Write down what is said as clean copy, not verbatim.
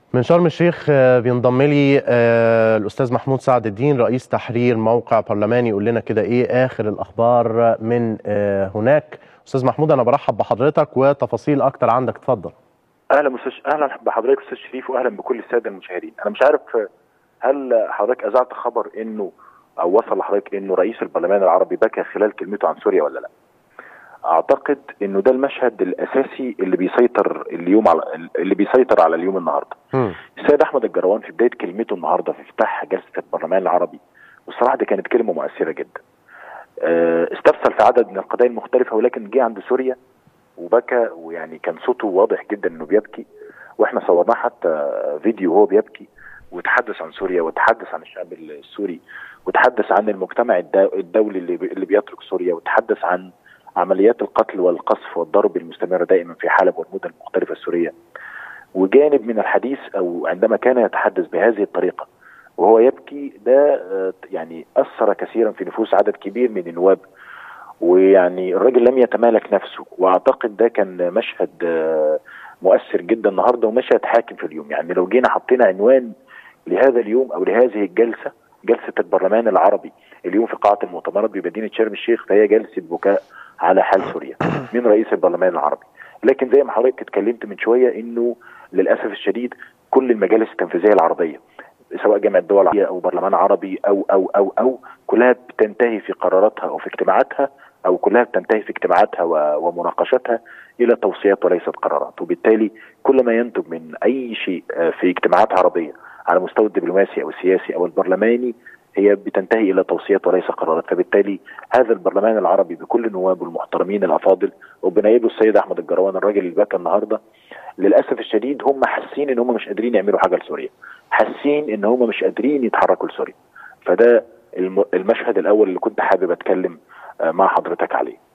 من شرم الشيخ بينضم لي الأستاذ محمود سعد الدين رئيس تحرير موقع برلماني. يقول لنا كده إيه آخر الأخبار من هناك. أستاذ محمود، أنا برحب بحضرتك وتفاصيل أكتر عندك، اتفضل. اهلا بحضرتك استاذ شريف، واهلا بكل الساده المشاهدين. انا مش عارف هل حضرتك اذعت خبر انه او وصل لحضرتك انه رئيس البرلمان العربي بكى خلال كلمته عن سوريا ولا لا؟ اعتقد انه ده المشهد الاساسي اللي بيسيطر على اليوم النهارده. السيد احمد الجروان في بدايه كلمته النهارده في افتتاح جلسه البرلمان العربي، والصراحه دي كانت كلمه مؤثره جدا. استفسر في عدد من القضايا المختلفه، ولكن جه عند سوريا وبكى، ويعني كان صوته واضح جدا انه بيبكي، واحنا صورناه حتى فيديو وهو بيبكي، وتحدث عن سوريا وتحدث عن الشعب السوري وتحدث عن المجتمع الدولي اللي بيترك سوريا، وتحدث عن عمليات القتل والقصف والضرب المستمرة دائما في حلب والمدن المختلفة السورية. وجانب من الحديث او عندما كان يتحدث بهذه الطريقة وهو يبكي، ده يعني اثر كثيرا في نفوس عدد كبير من النواب، ويعني الراجل لم يتمالك نفسه. واعتقد ده كان مشهد مؤثر جدا النهارده، ومشهد حاكم في اليوم. يعني لو جينا حطينا عنوان لهذا اليوم او لهذه الجلسه، جلسه البرلمان العربي اليوم في قاعه المؤتمرات بمدينه شرم الشيخ، فهي جلسه بكاء على حال سوريا من رئيس البرلمان العربي. لكن زي ما حضرتك اتكلمت من شويه، انه للاسف الشديد كل المجالس التنفيذيه العربيه، سواء جامعه الدول العربيه او برلمان عربي او كلها بتنتهي في قراراتها او في اجتماعاتها، او كلها بتنتهي في اجتماعاتها ومناقشاتها الى توصيات وليست قرارات. وبالتالي كل ما ينتج من اي شيء في اجتماعات عربيه على مستوى الدبلوماسي او السياسي او البرلماني، هي بتنتهي الى توصيات وليس قرارات. فبالتالي هذا البرلمان العربي بكل نوابه المحترمين الافاضل، وبنائبه السيد احمد الجروان الراجل اللي بكى النهارده، للاسف الشديد هم حاسين ان هم مش قادرين يعملوا حاجه لسوريا، حاسين ان هم مش قادرين يتحركوا لسوريا. فده المشهد الاول اللي كنت حابب اتكلم مع حضرتك عليه.